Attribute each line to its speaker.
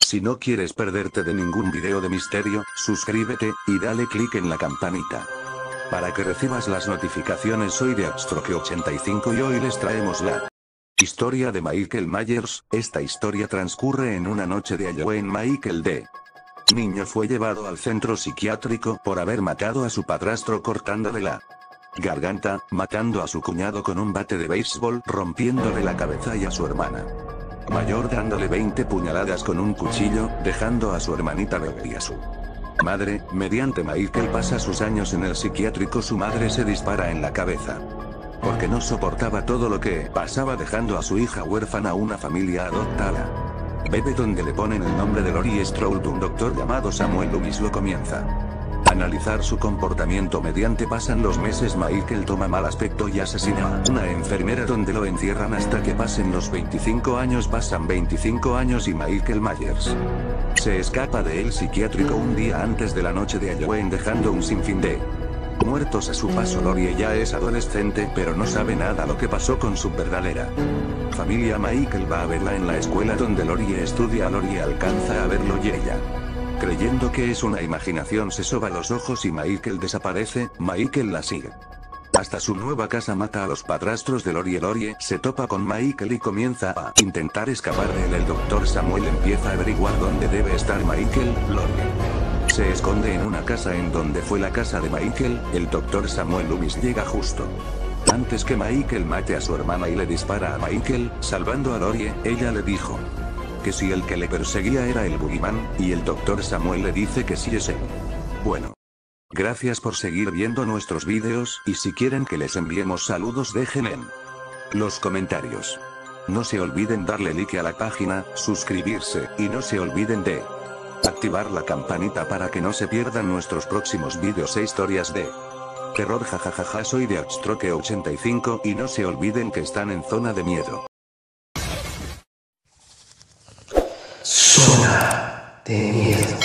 Speaker 1: Si no quieres perderte de ningún video de misterio, suscríbete, y dale click en la campanita. Para que recibas las notificaciones. Soy Deathstroke85 y hoy les traemos la historia de Michael Myers. Esta historia transcurre en una noche de Halloween. Michael D. niño fue llevado al centro psiquiátrico por haber matado a su padrastro cortándole la garganta, matando a su cuñado con un bate de béisbol, rompiéndole la cabeza, y a su hermana mayor dándole 20 puñaladas con un cuchillo, dejando a su hermanita bebé y a su madre. Mediante Michael pasa sus años en el psiquiátrico, su madre se dispara en la cabeza porque no soportaba todo lo que pasaba, dejando a su hija huérfana. Una familia adopta a la bebé, donde le ponen el nombre de Laurie Strode. Un doctor llamado Samuel Loomis lo comienza a analizar su comportamiento. Mediante pasan los meses, Michael toma mal aspecto y asesina a una enfermera, donde lo encierran hasta que pasen los 25 años. Pasan 25 años y Michael Myers se escapa del psiquiátrico un día antes de la noche de Halloween, dejando un sinfín de muertos a su paso. Laurie ya es adolescente, pero no sabe nada lo que pasó con su verdadera familia. Michael va a verla en la escuela donde Laurie estudia. Laurie alcanza a verlo y ella, creyendo que es una imaginación, se soba los ojos y Michael desaparece. Michael la sigue hasta su nueva casa, mata a los padrastros de Laurie. Laurie se topa con Michael y comienza a intentar escapar de él. El doctor Samuel empieza a averiguar dónde debe estar Michael. Laurie se esconde en una casa en donde fue la casa de Michael. El doctor Samuel Loomis llega justo antes que Michael mate a su hermana y le dispara a Michael, salvando a Laurie. Ella le dijo que si el que le perseguía era el Boogeyman, y el doctor Samuel le dice que sí es él. Bueno, gracias por seguir viendo nuestros vídeos, y si quieren que les enviemos saludos, dejen en los comentarios. No se olviden darle like a la página, suscribirse, y no se olviden de activar la campanita para que no se pierdan nuestros próximos vídeos e historias de terror. Jajajaja, soy Deathstroke85 y no se olviden que están en zona de miedo.
Speaker 2: Zona de miedo.